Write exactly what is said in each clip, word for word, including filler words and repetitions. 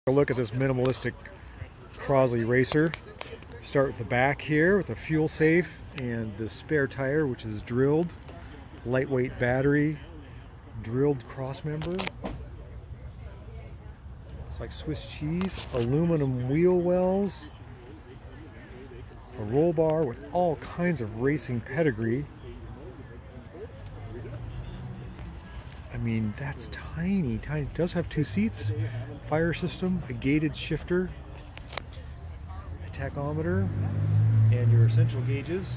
A look at this minimalistic Crosley racer. Start with the back here with the fuel safe and the spare tire, which is drilled, lightweight battery, drilled cross member. It's like Swiss cheese. Aluminum wheel wells, a roll bar with all kinds of racing pedigree. I mean, that's tiny, tiny. It does have two seats, fire system, a gated shifter, a tachometer, and your essential gauges,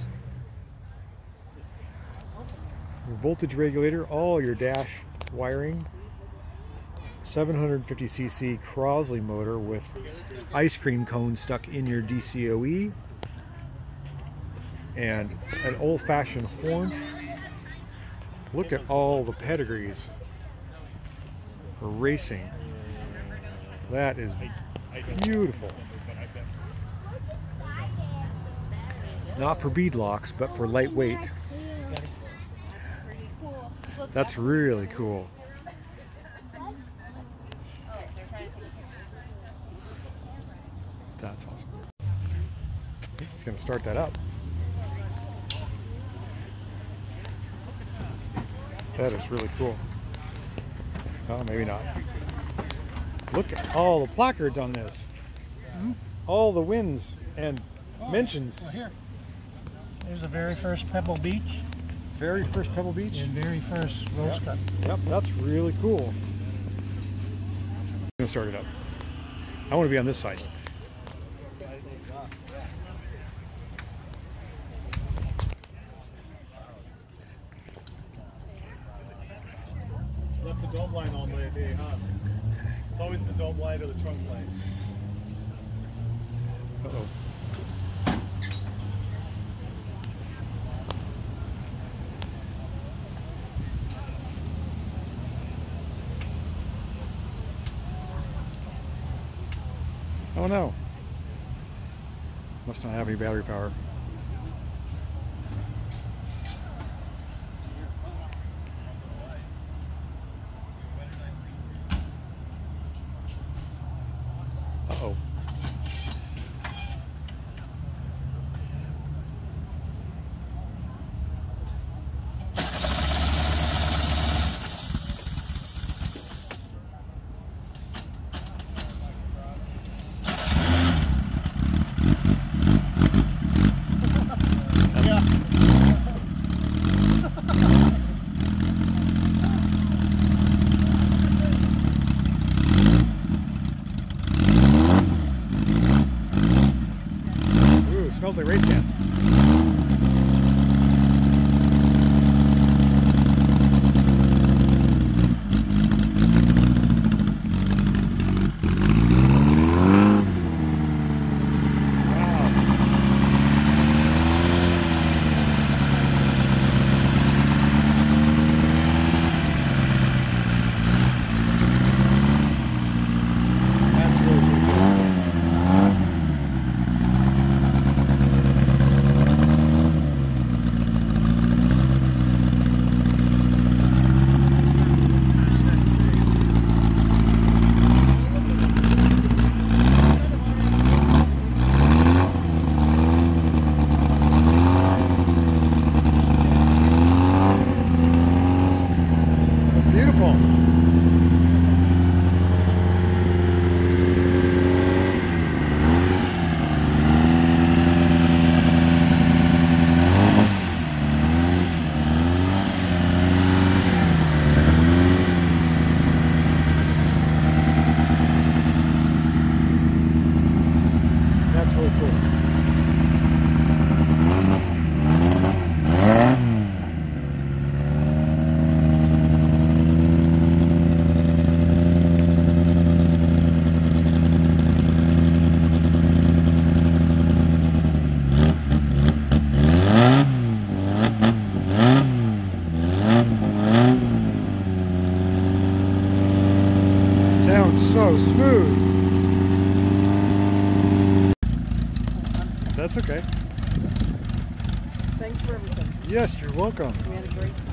your voltage regulator, all your dash wiring, seven hundred fifty c c Crosley motor with ice cream cone stuck in your D C O E, and an old-fashioned horn. Look at all the pedigrees for racing. That is beautiful. Not for beadlocks, but for lightweight. That's really cool. That's awesome. He's going to start that up. That is really cool. Oh, maybe not. Look at all the placards on this. Mm-hmm. All the wins and oh, mentions. Well, here. There's the very first Pebble Beach. Very first Pebble Beach? And very first Rose Yep. Cup. Yep, that's really cool. I'm going to start it up. I want to be on this side. Left the dome line all day, huh? It's always the dome light or the trunk light. Uh-oh. Oh no. Must not have any battery power. Uh-oh. Smells like race gas. So smooth. That's okay. Thanks for everything. Yes, you're welcome. We had a great time.